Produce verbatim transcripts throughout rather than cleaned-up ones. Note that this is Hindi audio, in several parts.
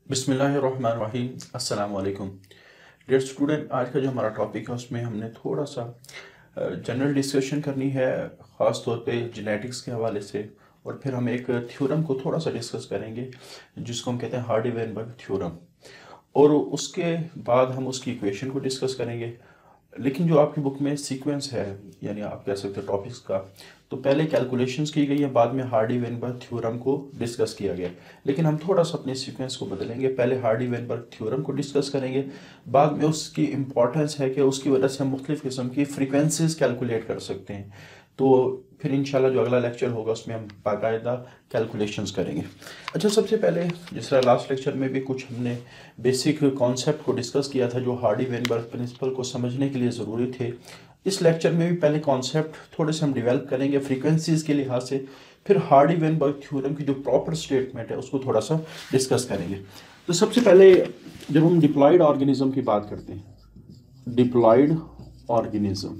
बिस्मिल्लाहिर्रहमानिर्रहीम। अस्सलाम वालेकुम डियर स्टूडेंट। आज का जो हमारा टॉपिक है उसमें हमने थोड़ा सा जनरल डिस्कशन करनी है, ख़ास तौर पे जेनेटिक्स के हवाले से, और फिर हम एक थ्योरम को थोड़ा सा डिस्कस करेंगे जिसको हम कहते हैं हार्डी-वेनबर्ग थ्योरम, और उसके बाद हम उसकी इक्वेशन को डिस्कस करेंगे। लेकिन जो आपकी बुक में सीक्वेंस है, यानी आप कह सकते हो टॉपिक्स का, तो पहले कैलकुलेशंस की गई है, बाद में हार्डी-वेनबर्ग थ्योरम को डिस्कस किया गया। लेकिन हम थोड़ा सा अपने सीक्वेंस को बदलेंगे, पहले हार्डी-वेनबर्ग थ्योरम को डिस्कस करेंगे, बाद में उसकी इम्पॉर्टेंस है कि उसकी वजह से हम मुख्तलिफ़ किस्म की फ्रीक्वेंसीज कैलकुलेट कर सकते हैं। तो फिर इंशाल्लाह जो अगला लेक्चर होगा उसमें हम बाकायदा कैलकुलेशंस करेंगे। अच्छा, सबसे पहले जिस तरह लास्ट लेक्चर में भी कुछ हमने बेसिक कॉन्सेप्ट को डिस्कस किया था जो हार्डी-वेनबर्ग प्रिंसिपल को समझने के लिए ज़रूरी थे, इस लेक्चर में भी पहले कॉन्सेप्ट थोड़े से हम डेवलप करेंगे फ्रीक्वेंसीज़ के लिहाज से, फिर हार्डी-वेनबर्ग थ्योरम की जो प्रॉपर स्टेटमेंट है उसको थोड़ा सा डिस्कस करेंगे। तो सबसे पहले जब हम डिप्लॉयड ऑर्गेनिज्म की बात करते हैं, डिप्लॉयड ऑर्गेनिज्म,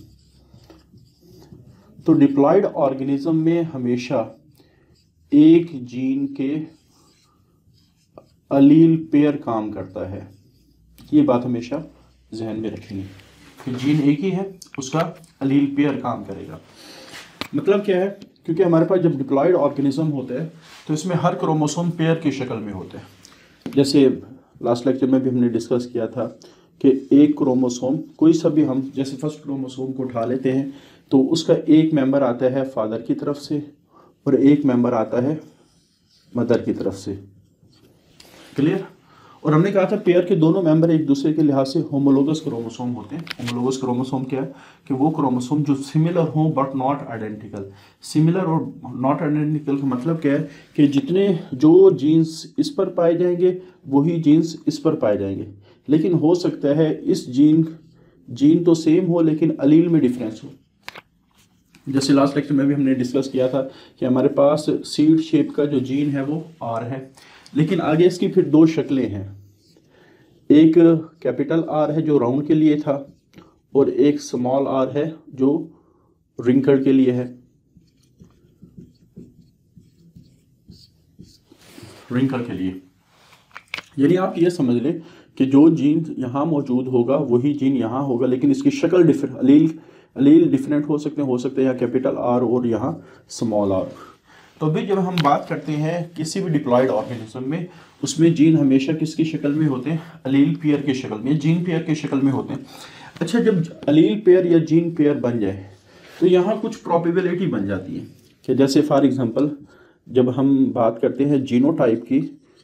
तो डिप्लॉयड ऑर्गेनिज्म में हमेशा एक जीन के अलील पेयर काम करता है। ये बात हमेशा जहन में रखेंगे कि जीन एक ही है, उसका अलील पेयर काम करेगा। मतलब क्या है, क्योंकि हमारे पास जब डिप्लॉयड ऑर्गेनिज्म होता है तो इसमें हर क्रोमोसोम पेयर की शक्ल में होते हैं। जैसे लास्ट लेक्चर में भी हमने डिस्कस किया था कि एक क्रोमोसोम, कोई सा भी, हम जैसे फर्स्ट क्रोमोसोम को उठा लेते हैं तो उसका एक मेंबर आता है फादर की तरफ से और एक मेंबर आता है मदर की तरफ से। क्लियर? और हमने कहा था पेयर के दोनों मेंबर एक दूसरे के लिहाज से होमोलोगस क्रोमोसोम होते हैं। होमोलोगस क्रोमोसोम क्या है कि वो क्रोमोसोम जो सिमिलर हो बट नॉट आइडेंटिकल। सिमिलर और नॉट आइडेंटिकल का मतलब क्या है कि जितने जो जीन्स इस पर पाए जाएंगे वही जीन्स इस पर पाए जाएंगे, लेकिन हो सकता है इस जीन जीन तो सेम हो लेकिन अलील में डिफरेंस हो। जैसे लास्ट लेक्चर में भी हमने डिस्कस किया था कि हमारे पास सीड शेप का जो जीन है वो आर है, लेकिन आगे इसकी फिर दो शक्लें हैं। एक कैपिटल आर है जो राउंड के लिए था, और एक स्मॉल आर है जो रिंकल के लिए है। रिंकल के लिए यानी आप ये समझ लें कि जो जीन यहाँ मौजूद होगा वही जीन यहाँ होगा, लेकिन इसकी शक्ल डिफरेंट, अलील अलील डिफरेंट हो सकते हैं हो सकते हैं यहाँ कैपिटल आर और यहाँ स्मॉल आर। तो अभी जब हम बात करते हैं किसी भी डिप्लॉयड ऑर्गेनिज्म में, उसमें जीन हमेशा किसकी शक्ल में होते हैं? अलील पेयर की शक्ल में, जीन पेयर की शक्ल में होते हैं। अच्छा, जब अलील पेयर या जीन पेयर बन जाए तो यहाँ कुछ प्रोबेबिलिटी बन जाती है कि जैसे फॉर एग्जांपल जब हम बात करते हैं जीनोटाइप की,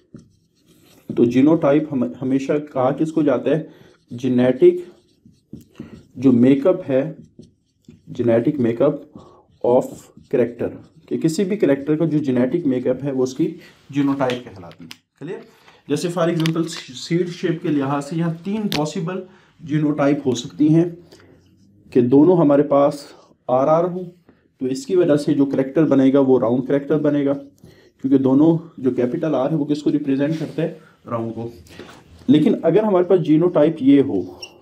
तो जीनोटाइप हम हमेशा कहा किसको जाता है? जेनेटिक जो मेकअप है, जेनेटिक मेकअप ऑफ कैरेक्टर, कि किसी भी कैरेक्टर का जो जेनेटिक मेकअप है वो उसकी जीनोटाइप कहलाती है। क्लियर? जैसे फॉर एग्जांपल सीड शेप के लिहाज से यहाँ तीन पॉसिबल जीनोटाइप हो सकती हैं कि दोनों हमारे पास आर आर हो, तो इसकी वजह से जो कैरेक्टर बनेगा वो राउंड कैरेक्टर बनेगा, क्योंकि दोनों जो कैपिटल आर है वो किसको रिप्रेजेंट करते हैं? राउंड को। लेकिन अगर हमारे पास जीनोटाइप ये हो,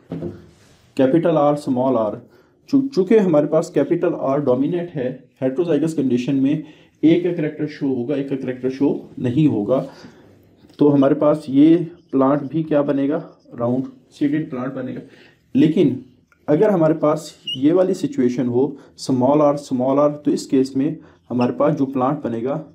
कैपिटल आर स्मॉल आर, चूँकि हमारे पास कैपिटल आर डोमिनेट है, हेट्रोजाइगस कंडीशन में एक का करेक्टर शो होगा, एक का करेक्टर शो नहीं होगा, तो हमारे पास ये प्लांट भी क्या बनेगा? राउंड सीडेड प्लांट बनेगा। लेकिन अगर हमारे पास ये वाली सिचुएशन हो स्मॉल आर स्मॉल आर, तो इस केस में हमारे पास जो प्लांट बनेगा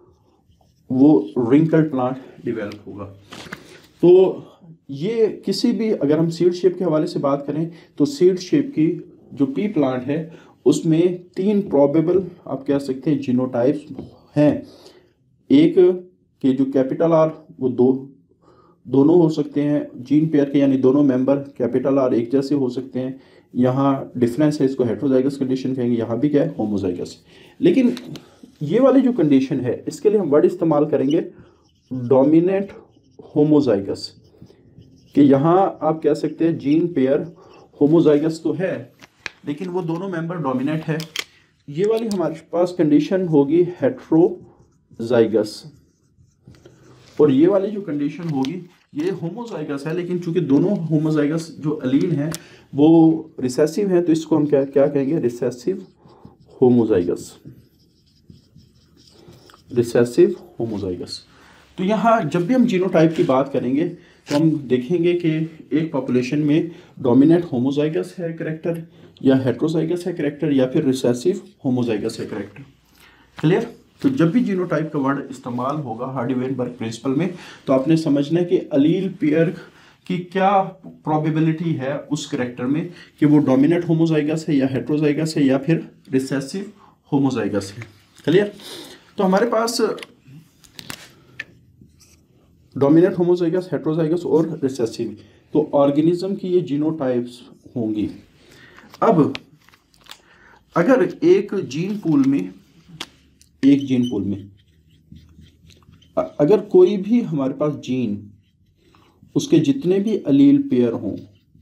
वो रिंकल्ड प्लांट डेवलप होगा। तो ये किसी भी, अगर हम सीड शेप के हवाले से बात करें तो सीड शेप की जो पी प्लांट है उसमें तीन प्रोबेबल आप कह सकते हैं जीनोटाइप्स हैं। एक के जो कैपिटल आर वो दो दोनों हो सकते हैं जीन पेयर के, यानी दोनों मेंबर कैपिटल आर एक जैसे हो सकते हैं। यहाँ डिफरेंस है, इसको हेट्रोजाइगस कंडीशन कहेंगे, यहाँ भी क्या है? होमोजाइगस। लेकिन ये वाली जो कंडीशन है इसके लिए हम वर्ड इस्तेमाल करेंगे डोमिनेंट होमोजाइगस, कि यहाँ आप कह सकते हैं जीन पेयर होमोजाइगस तो है लेकिन वो दोनों मेंबर डोमिनेंट है। ये वाली हमारे पास कंडीशन होगी हेट्रोजाइगस, और ये वाली जो कंडीशन होगी ये होमोजाइगस है, लेकिन चूंकि दोनों होमोजाइगस जो अलील हैं वो रिसेसिव हैं, तो इसको हम क्या क्या कहेंगे? Recessive homozygous. Recessive homozygous. तो यहाँ जब भी हम जीनोटाइप की बात करेंगे तो हम देखेंगे कि एक पॉपुलेशन में डोमिनेंट होमोजाइगस है कैरेक्टर, या हेट्रोजाइगस है कैरेक्टर, या फिर रिसेसिव होमोजाइगस है कैरेक्टर। क्लियर? तो जब भी जीनोटाइप का वर्ड इस्तेमाल होगा हार्डी-वेनबर्ग प्रिंसिपल में, तो आपने समझना है कि अलील पेयर की क्या प्रोबेबिलिटी है उस कैरेक्टर में कि वो डोमिनेंट होमोजाइगस है या हेट्रोजाइगस है या फिर रिसेसिव होमोजाइगस है। क्लियर? तो हमारे पास डोमिनेंट होमोजाइगस, हेट्रोजाइगस और रिसेसिव, तो ऑर्गेनिज्म की ये जीनोटाइप्स होंगी। अब अगर एक जीन पूल में एक जीन पूल में अगर कोई भी हमारे पास जीन, उसके जितने भी अलील पेयर हों,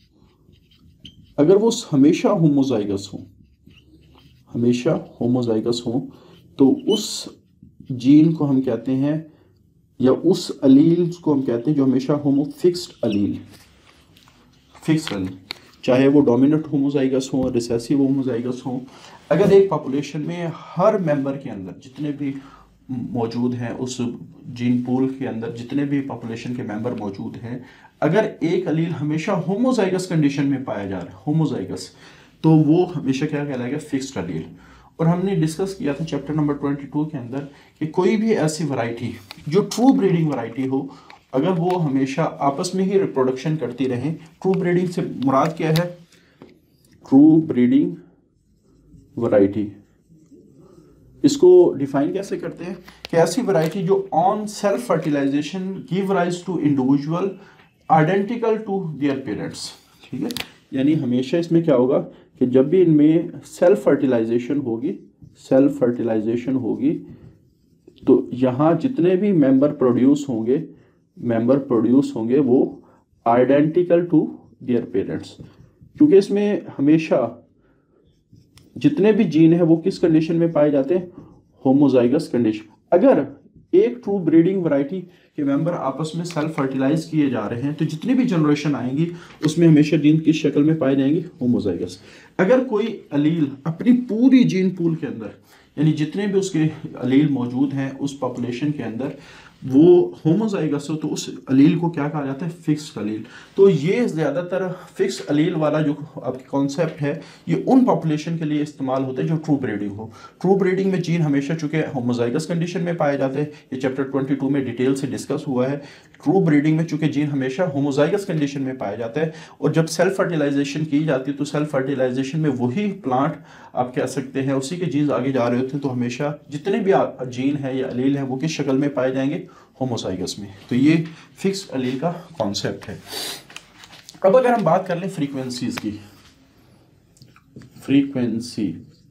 अगर वो हमेशा होमोजाइगस हों हमेशा होमोजाइगस हों तो उस जीन को हम कहते हैं, या उस अलील को हम कहते हैं जो हमेशा होमो फिक्स्ड अलील फिक्स्ड अलील चाहे वो डोमिनेंट होमोजाइगस हो, रिसेसिव होमोजाइगस हो। अगर एक पॉपुलेशन में हर मेंबर के अंदर जितने भी मौजूद हैं, उस जीन पूल के अंदर जितने भी पॉपुलेशन के मेंबर मौजूद हैं, अगर एक अलील हमेशा होमोजाइगस कंडीशन में पाया जा रहा है, होमोजाइगस, तो वो हमेशा क्या कहलाएगा? Fixed allele. और हमने डिस्कस किया था चैप्टर नंबर बाईस के अंदर कि कोई भी ऐसी वैरायटी जो ट्रू ब्रीडिंग वैरायटी हो, अगर वो हमेशा आपस में ही रिप्रोडक्शन करती रहे, ट्रू ब्रीडिंग से मुराद क्या है? ट्रू ब्रीडिंग वैरायटी, इसको डिफाइन कैसे करते हैं कि ऐसी वैरायटी जो on self fertilization give rise to individual identical to their parents. ठीक है, यानी हमेशा इसमें क्या होगा कि जब भी इनमें सेल्फ फर्टिलाइजेशन होगी सेल्फ फर्टिलाइजेशन होगी तो यहाँ जितने भी मेंबर प्रोड्यूस होंगे मेंबर प्रोड्यूस होंगे वो आइडेंटिकल टू देयर पेरेंट्स, क्योंकि इसमें हमेशा जितने भी जीन है वो किस कंडीशन में पाए जाते हैं? Homozygous condition. अगर एक ट्रू ब्रीडिंग वैरायटी के मेंबर आपस में सेल्फ फर्टिलाइज किए जा रहे हैं तो जितनी भी जनरेशन आएंगी उसमें हमेशा जीन किस शक्ल में पाए जाएंगे? होमोजाइगस। अगर कोई अलील अपनी पूरी जीन पूल के अंदर, यानी जितने भी उसके अलील मौजूद हैं उस पॉपुलेशन के अंदर, वो होमोजाइगस हो तो उस अलील को क्या कहा जाता है? Fixed allele. तो ये ज़्यादातर फिक्स्ड अलील वाला जो आपकी कॉन्सेप्ट है ये उन पॉपुलेशन के लिए इस्तेमाल होता है जो ट्रू ब्रीडिंग हो। ट्रू ब्रीडिंग में जीन हमेशा चूंकि होमोजाइगस कंडीशन में पाए जाते हैं, ये चैप्टर बाईस में डिटेल से डिस्कस हुआ है। ट्रू ब्रीडिंग में चूंकि जीन हमेशा होमोजाइगस कंडीशन में पाया जाता है और जब सेल्फ फर्टिलाइजेशन की जाती है तो सेल्फ फर्टिलाइजेशन में वही प्लांट आप कह सकते हैं उसी के जीन्स आगे जा रहे होते हैं, तो हमेशा जितने भी जीन है या अलील है वो किस शक्ल में पाए जाएंगे? होमोजाइगस में। तो ये फिक्स्ड अलील का कॉन्सेप्ट है। अब अगर हम बात कर लें फ्रीक्वेंसीज की, फ्रीक्वेंसी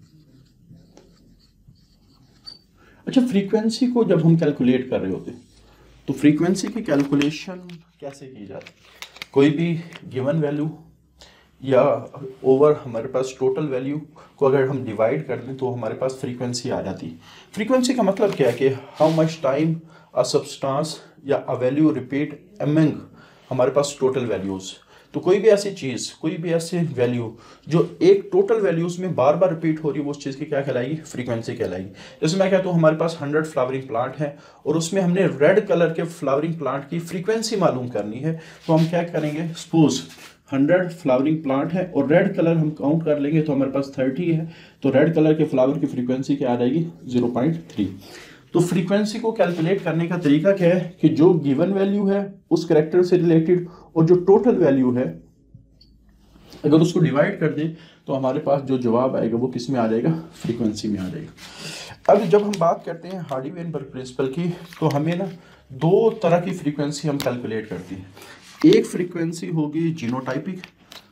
अच्छा फ्रीक्वेंसी को जब हम कैलकुलेट कर रहे होते तो फ्रीक्वेंसी की कैलकुलेशन कैसे की जाती? कोई भी गिवन वैल्यू या ओवर हमारे पास टोटल वैल्यू को अगर हम डिवाइड कर दें तो हमारे पास फ्रीक्वेंसी आ जाती। फ्रीक्वेंसी का मतलब क्या है कि how much time a substance या अ वैल्यू रिपीट अमंग हमारे पास टोटल वैल्यूज। तो कोई भी ऐसी चीज़, कोई भी ऐसी वैल्यू जो एक टोटल वैल्यूज में बार बार रिपीट हो रही है वो उस चीज़ की क्या कहलाएगी? फ्रीक्वेंसी कहलाएगी। जैसे मैं कहता हूँ हमारे पास हंड्रेड फ्लावरिंग प्लांट है और उसमें हमने रेड कलर के फ्लावरिंग प्लांट की फ्रीक्वेंसी मालूम करनी है, तो हम क्या करेंगे? सपोज हंड्रेड फ्लावरिंग प्लांट है और रेड कलर हम काउंट कर लेंगे तो हमारे पास थर्टी है, तो रेड कलर के फ्लावर की फ्रीक्वेंसी क्या आ जाएगी? Zero point three. तो फ्रीक्वेंसी को कैलकुलेट करने का तरीका क्या है कि जो गिवन वैल्यू है उस कैरेक्टर से रिलेटेड और जो टोटल वैल्यू है अगर उसको डिवाइड कर दें तो हमारे पास जो जवाब आएगा वो किस में आ जाएगा? फ्रीक्वेंसी में आ जाएगा। अब जब हम बात करते हैं हार्डी-वेनबर्ग प्रिंसिपल की तो हमें ना दो तरह की फ्रीक्वेंसी हम कैलकुलेट करते हैं। एक फ्रीक्वेंसी होगी जीनोटाइपिक,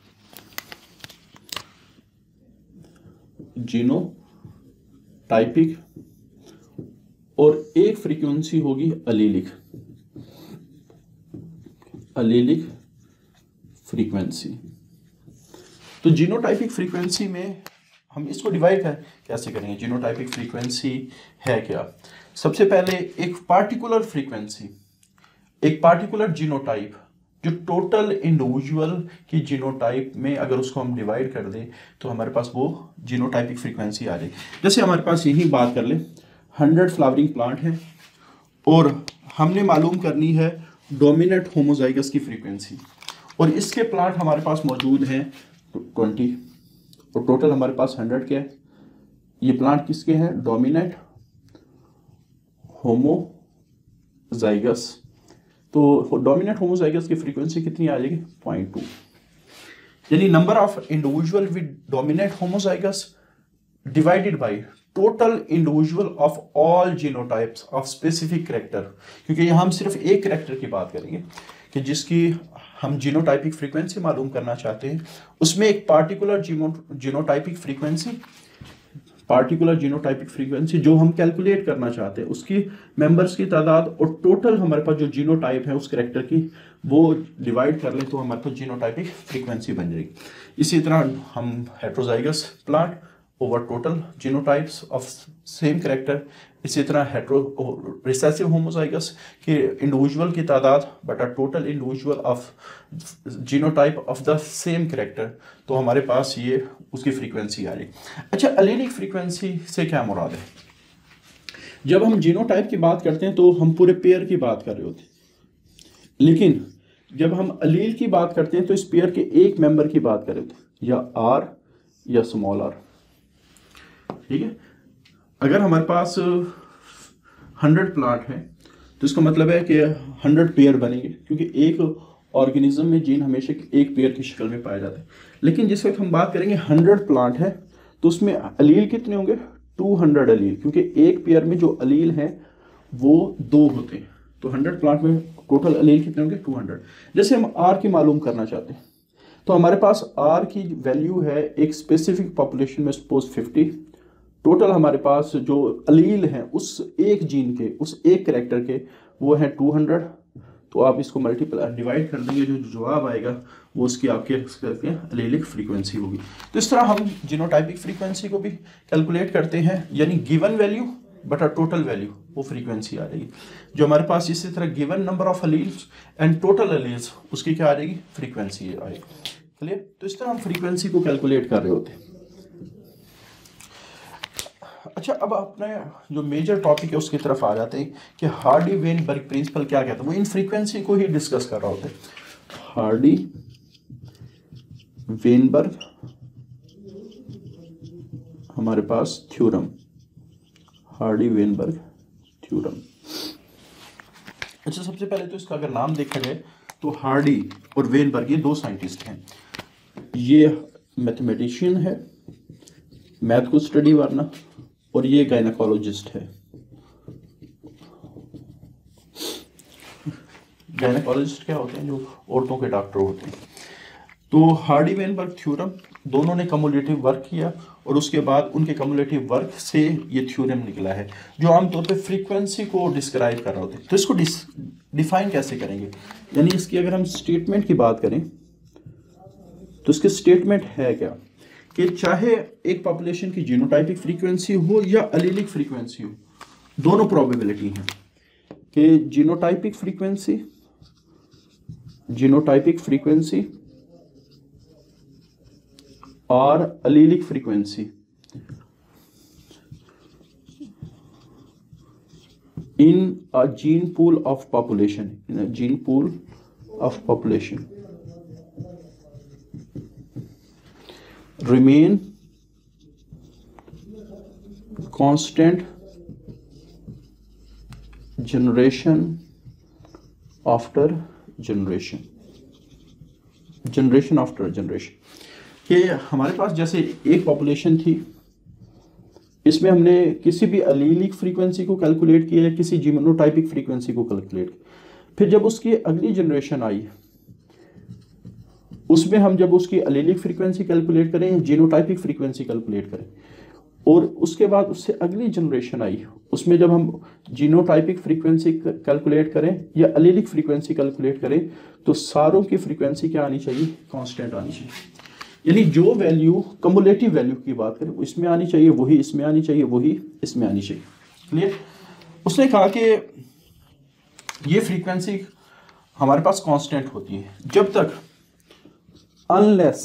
जीनोटाइपिक और एक फ्रीक्वेंसी होगी अलीलिक, अलीलिक फ्रीक्वेंसी। तो जीनोटाइपिक फ्रीक्वेंसी में हम इसको डिवाइड कर कैसे करेंगे? जीनोटाइपिक फ्रीक्वेंसी है क्या? सबसे पहले एक पार्टिकुलर फ्रीक्वेंसी, एक पार्टिकुलर जीनोटाइप जो टोटल इंडिविजुअल की जीनोटाइप में अगर उसको हम डिवाइड कर दें तो हमारे पास वो जीनोटाइपिक फ्रीक्वेंसी आ जाएगी। जैसे हमारे पास यही बात कर ले, हंड्रेड फ्लावरिंग प्लांट है और हमने मालूम करनी है डोमिनेंट होमोजाइगस की फ्रीक्वेंसी, और इसके प्लाट हमारे पास मौजूद हैं ट्वेंटी, और टोटल हमारे पास हंड्रेड के है। ये प्लांट किसके हैं? Dominant homozygous. तो डोमिनेंट होमोजाइगस की फ्रीक्वेंसी कितनी आ जाएगी? पॉइंट टू, यानी number of individual with dominant homozygous divided by total individual of all genotypes of specific character. क्योंकि यहाँ हम सिर्फ एक कैरेक्टर की बात करेंगे कि जिसकी हम जीनोटाइपिक फ्रीक्वेंसी मालूम करना चाहते हैं, उसमें एक particular genotypic frequency particular genotypic frequency जो हम कैलकुलेट करना चाहते हैं, उसकी मेंबर्स की तादाद और टोटल हमारे पास जो जीनोटाइप है उस कैरेक्टर की, वो डिवाइड कर लें तो हमारे पास जीनोटाइपिक फ्रीक्वेंसी बन जाएगी। इसी तरह हम heterozygous plant over total genotypes of same character, इसी तरह हेट्रो रिसेसिव होमोजाइगस के इंडिविजुअल की तादाद बटा total individual of genotype of the same character, तो हमारे पास ये उसकी फ्रीक्वेंसी आ रही। अच्छा, एलीलिक फ्रीक्वेंसी से क्या मुराद है? जब हम जीनोटाइप की बात करते हैं तो हम पूरे पेयर की बात कर रहे होते हैं, लेकिन जब हम अलील की बात करते हैं तो इस पेयर के एक मेंबर की बात कर रहे होते हैं, या आर या स्मॉल आर। ठीक है, अगर हमारे पास हंड्रेड प्लांट है तो इसका मतलब है कि हंड्रेड पेयर बनेंगे, क्योंकि एक ऑर्गेनिज्म में जीन हमेशा एक पेयर की शक्ल में पाया जाता है। लेकिन जिस वक्त हम बात करेंगे हंड्रेड प्लांट है तो उसमें अलील कितने होंगे? टू हंड्रेड अलील, क्योंकि एक पेयर में जो अलील हैं वो दो होते हैं। तो हंड्रेड प्लांट में टोटल अलील कितने होंगे? Two hundred. जैसे हम आर की मालूम करना चाहते हैं तो हमारे पास आर की वैल्यू है एक स्पेसिफिक पॉपुलेशन में सपोज फिफ्टी, टोटल हमारे पास जो अलील हैं उस एक जीन के, उस एक कैरेक्टर के, वो है टू हंड्रेड। तो आप इसको मल्टीप्लाई डिवाइड कर देंगे, जो जवाब आएगा वो उसकी आपके अलीलिक फ्रीक्वेंसी होगी। तो इस तरह हम जीनोटाइपिक फ्रीक्वेंसी को भी कैलकुलेट करते हैं, यानी गिवन वैल्यू बटा टोटल वैल्यू, वो फ्रीक्वेंसी आ जाएगी जो हमारे पास। इसी तरह given number of alleles and total alleles, उसकी क्या आ जाएगी? फ्रीक्वेंसी आएगी। क्लियर? तो इस तरह हम फ्रीक्वेंसी को कैलकुलेट कर रहे होते हैं। अच्छा, अब अपने जो मेजर टॉपिक है उसकी तरफ आ जाते हैं कि हार्डी वेनबर्ग प्रिंसिपल क्या कहता है। वो इन फ्रीक्वेंसी को ही डिस्कस कर रहा होता है। हार्डी वेनबर्ग हमारे पास थ्योरम, हार्डी वेनबर्ग थ्योरम। अच्छा, सबसे पहले तो इसका अगर नाम देखा जाए तो हार्डी और वेनबर्ग ये दो साइंटिस्ट हैं। ये मैथमेटिशियन है, मैथ को स्टडी वाला, और ये गायनेकोलॉजिस्ट है। गायनेकोलॉजिस्ट क्या होते हैं? जो औरतों के डॉक्टर होते हैं। तो हार्डी वेनबर्ग थ्योरम, दोनों ने कम्युलेटिव वर्क किया और उसके बाद उनके कम्युलेटिव वर्क से ये थ्योरम निकला है जो आमतौर पे फ्रीक्वेंसी को डिस्क्राइब कर रहा होता है। तो इसको डिफाइन कैसे करेंगे? यानी इसकी अगर हम स्टेटमेंट की बात करें तो इसकी स्टेटमेंट है क्या कि चाहे एक पॉपुलेशन की जीनोटाइपिक फ्रीक्वेंसी हो या अलीलिक फ्रीक्वेंसी हो, दोनों प्रोबेबिलिटी हैं कि जीनोटाइपिक फ्रीक्वेंसी जीनोटाइपिक फ्रीक्वेंसी और allelic frequency in a gene pool of population in a gene pool of population remain constant generation after generation generation after generation कि हमारे पास जैसे एक पॉपुलेशन थी, इसमें हमने किसी भी अलीलिक फ्रीक्वेंसी को कैलकुलेट किया या किसी जीनोटाइपिक फ्रीक्वेंसी को कैलकुलेट किया, फिर जब उसकी अगली जनरेशन आई उसमें हम जब उसकी अलीलिक फ्रीक्वेंसी कैलकुलेट करें या जीनोटाइपिक फ्रीक्वेंसी कैलकुलेट करें, और उसके बाद उससे अगली जनरेशन आई उसमें जब हम जीनोटाइपिक फ्रीक्वेंसी कैलकुलेट करें या अलीलिक फ्रीक्वेंसी कैलकुलेट करें, तो सारों की फ्रीक्वेंसी क्या आनी चाहिए? कांस्टेंट आनी चाहिए। यानी जो वैल्यू कम्युलेटिव वैल्यू की बात करें इसमें आनी चाहिए, वही इसमें आनी चाहिए, वही इसमें आनी चाहिए। क्लियर? उसने कहा कि ये फ्रीक्वेंसी हमारे पास कांस्टेंट होती है जब तक unless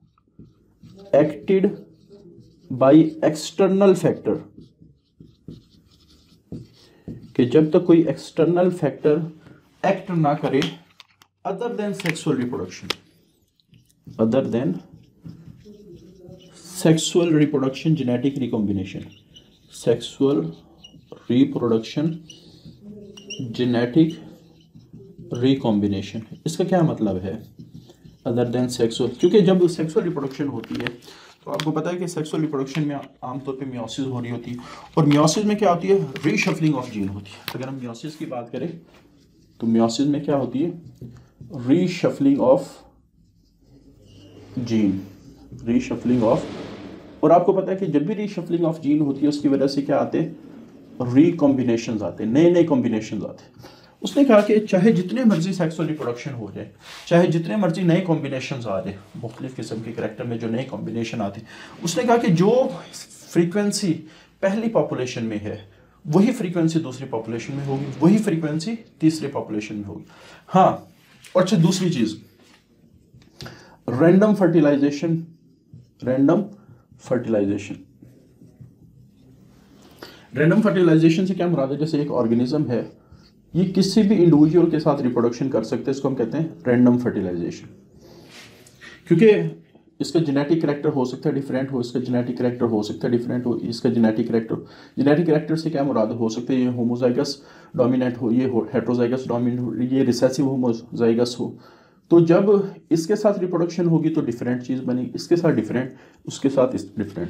acted by external factor कि जब तक कोई एक्सटर्नल फैक्टर एक्ट ना करे other than sexual reproduction, other than sexual reproduction genetic recombination, sexual reproduction genetic recombination, इसका क्या मतलब है अदर देन सेक्सुअल? क्योंकि जब सेक्सुअल रिप्रोडक्शन होती है तो आपको पता है कि सेक्सुअल रिप्रोडक्शन में आमतौर पे मियोसिस हो रही होती है, और मियोसिस में क्या होती है, रीशफलिंग ऑफ जीन होती है। अगर हम मियोसिस की बात करें तो मियोसिस में क्या होती है, reshuffling of gene, reshuffling of, और आपको पता है कि जब भी रीशफलिंग ऑफ जीन होती है उसकी वजह से क्या आते हैं, रिकॉम्बिनेशंस आते हैं, नए नए कॉम्बिनेशंस आते हैं। उसने कहा कि चाहे जितने मर्जी सेक्सुअल रिप्रोडक्शन हो जाए, चाहे जितने मर्जी नए कॉम्बिनेशंस आ जाए, मुख्तलिफ किस्म के करैक्टर में जो नए कॉम्बिनेशन आते हैं, उसने कहा कि जो फ्रीक्वेंसी पहली पॉपुलेशन में है वही फ्रीक्वेंसी दूसरी पॉपुलेशन में होगी, वही फ्रीक्वेंसी तीसरी पॉपुलेशन में होगी। हाँ, और अच्छा दूसरी चीज, random fertilization, random fertilization, random fertilization से क्या मुराद है, जैसे एक ऑर्गेनिज्म है ये किसी भी इंडिविजुअल के साथ रिप्रोडक्शन कर सकते हैं, इसको हम कहते हैं रैंडम फर्टिलाइजेशन। क्योंकि इसका जेनेटिक करैक्टर हो सकता है डिफरेंट हो, इसका जेनेटिक करैक्टर हो सकता है डिफरेंट हो, इसका जेनेटिक करैक्टर, जेनेटिक करैक्टर से क्या मुराद हो सकता है, ये होमोजाइगस डोमिनेंट हो, ये हेट्रोजाइगस डोमिनेंट हो, ये रिसेसिव होमोजाइगस हो। तो जब इसके साथ रिप्रोडक्शन होगी तो डिफरेंट चीज़ बनेगी, इसके साथ डिफरेंट, उसके साथ इस डिफरेंट।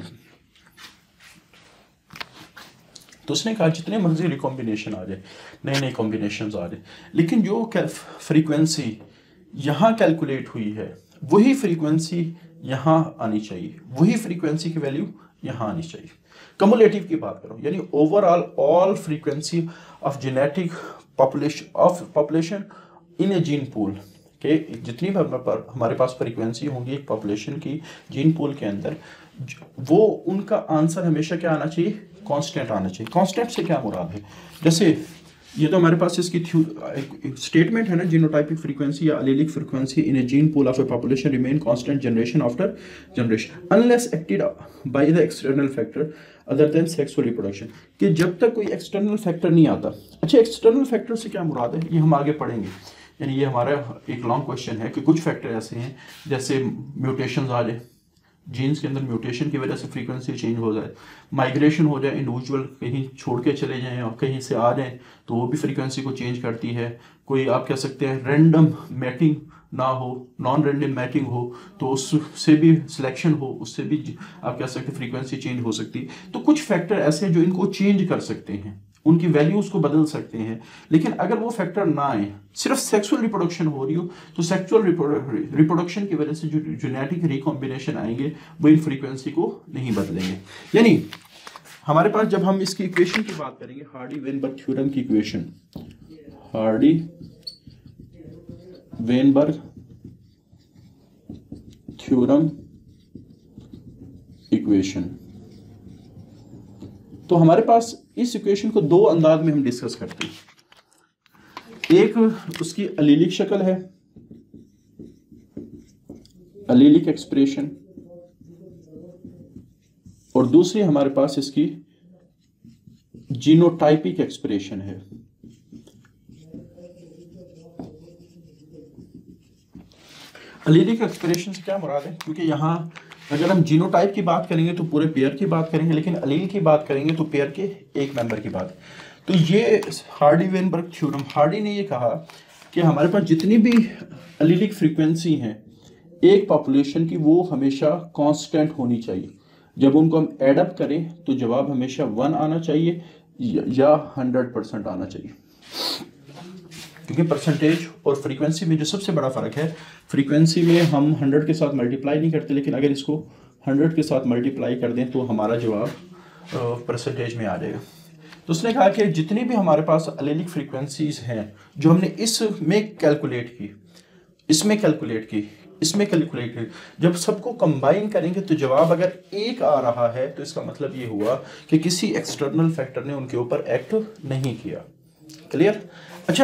तो उसने कहा जितने मर्जी रिकॉम्बिनेशन आ जाए, नए नए कॉम्बिनेशन आ जाए, लेकिन जो फ्रीक्वेंसी यहाँ कैलकुलेट हुई है वही फ्रीक्वेंसी यहाँ आनी चाहिए, वही फ्रीक्वेंसी की वैल्यू यहाँ आनी चाहिए। कमुलेटिव की बात करो, यानी overall all frequency of genetic population of population in a gene pool के, जितनी भी पर हमारे पास फ्रीक्वेंसी होंगी एक पॉपुलेशन की जीन पूल के अंदर, वो उनका आंसर हमेशा क्या आना चाहिए, कांस्टेंट आना चाहिए। कांस्टेंट से क्या मुराद है, जैसे ये तो हमारे पास इसकी स्टेटमेंट है ना, जीनोटाइपिक फ्रीक्वेंसी या allelic frequency in a gene pool of a population remain constant generation after generation unless acted by the external factor other than sexual reproduction, कि जब तक कोई एक्सटर्नल फैक्टर नहीं आता। अच्छा, एक्सटर्नल फैक्टर से क्या मुराद है, ये हम आगे पढ़ेंगे, यानी ये हमारा एक लॉन्ग क्वेश्चन है कि कुछ फैक्टर ऐसे हैं जैसे म्यूटेशंस आ जाए, जीन्स के अंदर म्यूटेशन की वजह से फ्रीक्वेंसी चेंज हो जाए, माइग्रेशन हो जाए, इंडिविजुअल कहीं छोड़ के चले जाएं और कहीं से आ जाएं तो वो भी फ्रीक्वेंसी को चेंज करती है। कोई आप कह सकते हैं रैंडम मैटिंग ना हो, नॉन रैंडम मैटिंग हो तो उससे भी सिलेक्शन हो, उससे भी आप कह सकते हैं फ्रीक्वेंसी चेंज हो सकती है। तो कुछ फैक्टर ऐसे हैं जो इनको चेंज कर सकते हैं, उनकी वैल्यूज को बदल सकते हैं। लेकिन अगर वो फैक्टर ना आए, सिर्फ सेक्सुअल रिप्रोडक्शन हो रही हो, तो सेक्सुअल रिप्रोडक्शन की वजह से जो जेनेटिक रिकॉम्बिनेशन आएंगे वो इन फ्रीक्वेंसी को नहीं बदलेंगे। यानी हमारे पास जब हम इसकी इक्वेशन की बात करेंगे, हार्डी वेनबर्ग थ्योरम की equation, Hardy Weinberg theorem equation, तो हमारे पास इस इक्वेशन को दो अंदाज में हम डिस्कस करते हैं। एक उसकी एलीलिक शक्ल है, एलीलिक एक्सप्रेशन, और दूसरी हमारे पास इसकी जीनोटाइपिक एक्सप्रेशन है। एलीलिक एक्सप्रेशन से क्या मुराद है, क्योंकि यहां अगर हम जीनोटाइप की बात करेंगे तो पूरे पेयर की बात करेंगे, लेकिन एलील की बात करेंगे तो पेयर के एक मेंबर की बात। तो ये हार्डी वेनबर्ग थ्योरम, हार्डी ने ये कहा कि हमारे पास जितनी भी एलीलिक फ्रीक्वेंसी हैं एक पॉपुलेशन की, वो हमेशा कांस्टेंट होनी चाहिए। जब उनको हम एडअप करें तो जवाब हमेशा वन आना चाहिए या हंड्रेड परसेंट आना चाहिए, क्योंकि परसेंटेज और फ्रीक्वेंसी में जो सबसे बड़ा फ़र्क है, फ्रीक्वेंसी में हम हंड्रेड के साथ मल्टीप्लाई नहीं करते, लेकिन अगर इसको हंड्रेड के साथ मल्टीप्लाई कर दें तो हमारा जवाब परसेंटेज में आ जाएगा। तो उसने कहा कि जितनी भी हमारे पास एलीलिक फ्रीक्वेंसीज हैं जो हमने इसमें कैलकुलेट की, इसमें कैलकुलेट की, इसमें कैलकुलेट की, जब सबको कंबाइन करेंगे तो जवाब अगर एक आ रहा है तो इसका मतलब ये हुआ कि किसी एक्सटर्नल फैक्टर ने उनके ऊपर एक्ट नहीं किया। क्लियर? अच्छा,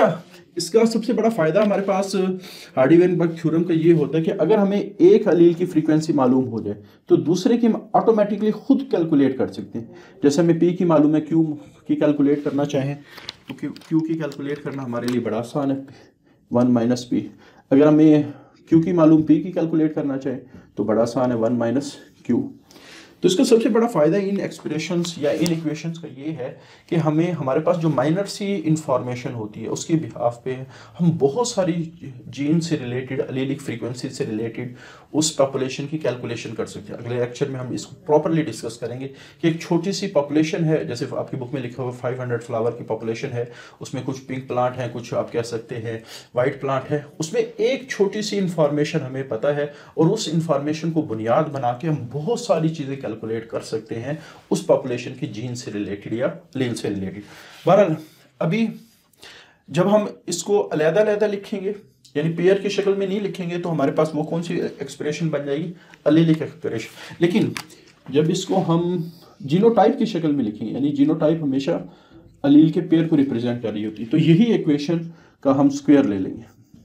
इसका सबसे बड़ा फायदा हमारे पास हार्डी-वेनबर्ग थ्योरम का ये होता है कि अगर हमें एक एलील की फ्रीक्वेंसी मालूम हो जाए तो दूसरे की हम ऑटोमेटिकली खुद कैलकुलेट कर सकते हैं। जैसे हमें पी की मालूम है, क्यू की कैलकुलेट करना चाहें तो क्यू क्यू की कैलकुलेट करना हमारे लिए बड़ा आसान है, वन माइनस पी। अगर हमें क्यू की मालूम पी की कैलकुलेट करना चाहें तो बड़ा आसान है, वन माइनस क्यू। तो इसका सबसे बड़ा फ़ायदा इन एक्सप्रेशंस या इन इक्वेशंस का ये है कि हमें हमारे पास जो माइनर सी इंफॉर्मेशन होती है उसके बिहाफ पे हम बहुत सारी जीन से रिलेटेड, एलीलिक फ्रीक्वेंसी से रिलेटेड उस पॉपुलेशन की कैलकुलेशन कर सकते हैं। अगले लेक्चर में हम इसको प्रॉपरली डिस्कस करेंगे कि एक छोटी सी पॉपुलेशन है, जैसे आपकी बुक में लिखा हुआ फाइव हंड्रेड फ्लावर की पॉपुलेशन है, उसमें कुछ पिंक प्लांट हैं, कुछ आप कह सकते हैं वाइट प्लांट है, उसमें एक छोटी सी इंफॉर्मेशन हमें पता है और उस इंफॉर्मेशन को बुनियाद बना के हम बहुत सारी चीज़ें कैलकुलेट कर सकते हैं उस पॉपुलेशन की जीन से रिलेटेड या एलील से रिलेटेड। बहरहाल अभी जब हम इसको अलग-अलग लिखेंगे यानी पेयर की शक्ल में नहीं लिखेंगे तो हमारे पास वो कौन सी एक्सप्रेशन बन जाएगी, एलीलिक एक्सप्रेशन। लेकिन जब इसको हम जीनोटाइप की शक्ल में लिखेंगे यानी जीनोटाइप हमेशा एलील के पेयर को रिप्रेजेंट कर रही होती है, तो यही इक्वेशन का हम स्क्वायर ले लेंगे।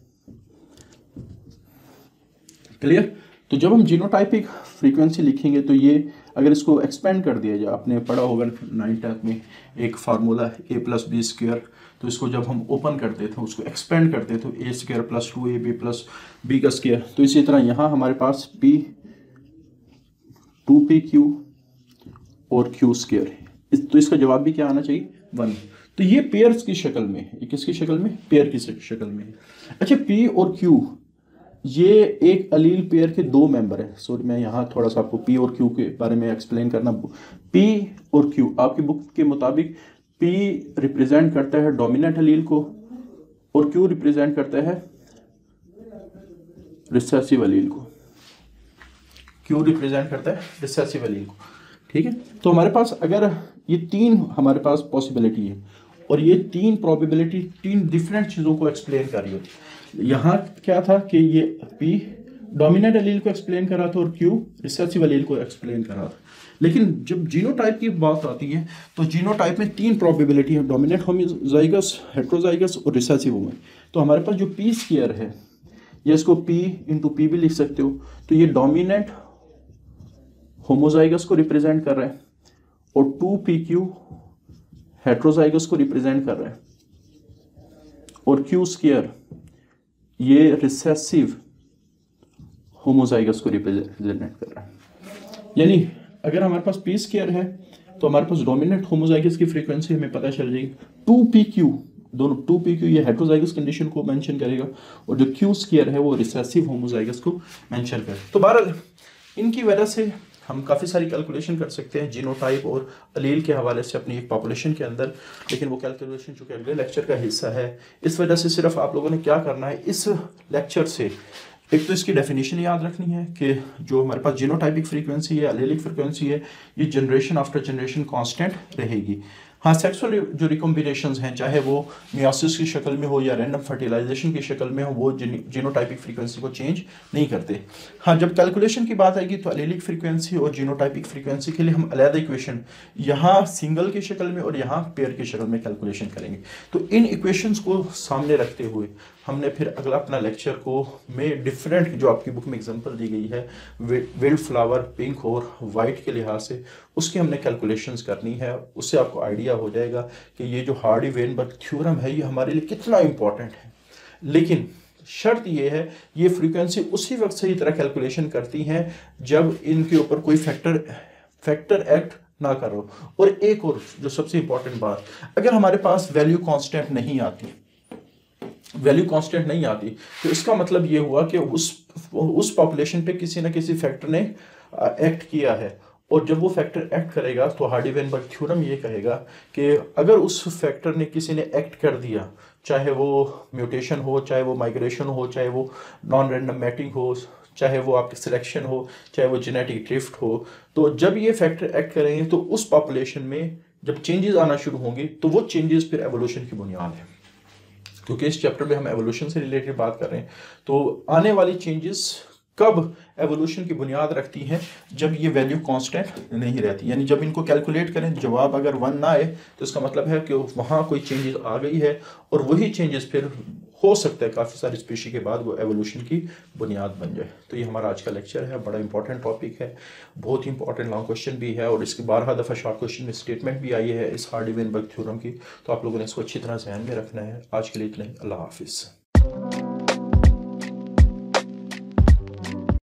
क्लियर? तो जब हम जीनोटाइपिक फ्रीक्वेंसी लिखेंगे तो ये अगर इसको एक्सपेंड कर दिया जाए, आपने पढ़ा होगा नाइन टेंथ में एक formula a plus b square, तो इसको जब हम ओपन करते थे उसको एक्सपेंड करते थे a square plus two a b plus b का स्क्वायर। तो इसी तरह यहाँ हमारे पास पी टू पी क्यू और क्यू स्क्वायर है, इस, तो इसका जवाब भी क्या आना चाहिए, वन। तो ये पेयर्स की शक्ल में है, ये किसकी शक्ल में, पेयर की शक्ल में है। अच्छा, पी और क्यू ये एक एलील पेयर के दो मेंबर है। सॉरी मैं यहाँ थोड़ा सा आपको पी और क्यू के बारे में एक्सप्लेन करना। पी और क्यू आपकी बुक के मुताबिक पी रिप्रेजेंट करता है डोमिनेंट एलील को और क्यू रिप्रेजेंट करता है रिसेसिव एलील को। क्यू रिप्रेजेंट करता है रिसेसिव एलील को, ठीक है। तो हमारे पास अगर ये तीन हमारे पास पॉसिबिलिटी है और ये तीन प्रोबेबिलिटी तीन डिफरेंट चीज़ों को एक्सप्लेन कर रही होती है। यहाँ क्या था कि ये P डोमिनेंट एलील को एक्सप्लेन कर रहा था और Q रिसेसिव एलील को एक्सप्लेन कर रहा था। लेकिन जब जीनोटाइप की बात आती है तो जीनोटाइप में तीन प्रोबेबिलिटी है, डोमिनेंट होमोजाइगस, हेट्रोजाइगस और रिसेसिव होमो। तो हमारे पास जो P स्क्वायर है या इसको P इंटू पी भी लिख सकते हो, तो ये डोमिनेंट होमोजाइगस को रिप्रेजेंट कर रहा है और टू पी क्यू हेट्रोजाइगस को रिप्रेजेंट कर रहा है और Q स्क्वायर ये रिसेसिव होमोजाइगस को रिप्रेजेंट कर रहा है। यानी अगर हमारे पास पी स्क्वायर है तो हमारे पास डोमिनेंट होमोजाइगस की फ्रीक्वेंसी हमें पता चल जाएगी। टू पी क्यू दोनों टू पी क्यू ये हेट्रोजाइगस कंडीशन को मेंशन करेगा और जो क्यू स्क्वायर है वो रिसेसिव होमोजाइगस को मेंशन करेगा। तो बहरहाल इनकी वजह से हम काफ़ी सारी कैलकुलेशन कर सकते हैं जीनोटाइप और एलील के हवाले से अपनी एक पॉपुलेशन के अंदर, लेकिन वो कैलकुलेशन चूँकि अगले लेक्चर का हिस्सा है, इस वजह से सिर्फ आप लोगों ने क्या करना है इस लेक्चर से, एक तो इसकी डेफिनेशन याद रखनी है कि जो हमारे पास जीनोटाइपिक फ्रीक्वेंसी है, एलीलिक फ्रीक्वेंसी है, ये जनरेशन आफ्टर जनरेशन कांस्टेंट रहेगी। हाँ, सेक्सुअल जो रिकॉम्बिनेशंस हैं चाहे वो मियोसिस की शक्ल में हो या रैंडम फर्टिलाइजेशन की शक्ल में हो, वो जीनोटाइपिक फ्रीक्वेंसी को चेंज नहीं करते। हाँ, जब कैलकुलेशन की बात आएगी तो एलीलिक फ्रीक्वेंसी और जीनोटाइपिक फ्रीक्वेंसी के लिए हम अलग इक्वेशन यहाँ सिंगल की शक्ल में और यहाँ पेयर की शक्ल में कैलकुलेशन करेंगे। तो इन इक्वेशंस को सामने रखते हुए हमने फिर अगला अपना लेक्चर को में डिफरेंट जो आपकी बुक में एग्जांपल दी गई है विल्ड फ्लावर पिंक और वाइट के लिहाज से उसकी हमने कैलकुलेशंस करनी है। उससे आपको आइडिया हो जाएगा कि ये जो हार्डी-वेनबर्ग थ्योरम है ये हमारे लिए कितना इंपॉर्टेंट है। लेकिन शर्त ये है ये फ्रीक्वेंसी उसी वक्त सही तरह कैलकुलेशन करती हैं जब इनके ऊपर कोई फैक्टर फैक्टर एक्ट ना करो। और एक और जो सबसे इंपॉर्टेंट बात, अगर हमारे पास वैल्यू कांस्टेंट नहीं आती वैल्यू कांस्टेंट नहीं आती तो इसका मतलब ये हुआ कि उस उस पॉपुलेशन पे किसी ना किसी फैक्टर ने एक्ट किया है और जब वो फैक्टर एक्ट करेगा तो हार्डी-वेनबर्ग थ्योरम ये कहेगा कि अगर उस फैक्टर ने किसी ने एक्ट कर दिया, चाहे वो म्यूटेशन हो, चाहे वो माइग्रेशन हो, चाहे वो नॉन रैंडम मैटिंग हो, चाहे वो आपकी सिलेक्शन हो, चाहे वो जेनेटिक ड्रिफ्ट हो, तो जब ये फैक्टर एक्ट करेंगे तो उस पॉपुलेशन में जब चेंजेस आना शुरू होंगे तो वो चेंजेस फिर एवोल्यूशन की बुनियाद है। क्योंकि इस चैप्टर में हम एवोल्यूशन से रिलेटेड बात कर रहे हैं तो आने वाली चेंजेस कब एवोल्यूशन की बुनियाद रखती हैं? जब ये वैल्यू कांस्टेंट नहीं रहती, यानी जब इनको कैलकुलेट करें जवाब अगर वन ना आए तो इसका मतलब है कि वहाँ कोई चेंजेस आ गई है, और वही चेंजेस फिर हो सकता है काफ़ी सारी स्पीशी के बाद वो एवोल्यूशन की बुनियाद बन जाए। तो ये हमारा आज का लेक्चर है, बड़ा इंपॉर्टेंट टॉपिक है, बहुत ही इंपॉर्टेंट लॉन्ग क्वेश्चन भी है, और इसके बारह दफ़ा शॉर्ट क्वेश्चन में स्टेटमेंट भी आई है इस हार्डी-वेनबर्ग थ्योरम की। तो आप लोगों ने इसको अच्छी तरह ध्यान में रखना है। आज के लिए इतना ही, अल्लाह हाफिज़।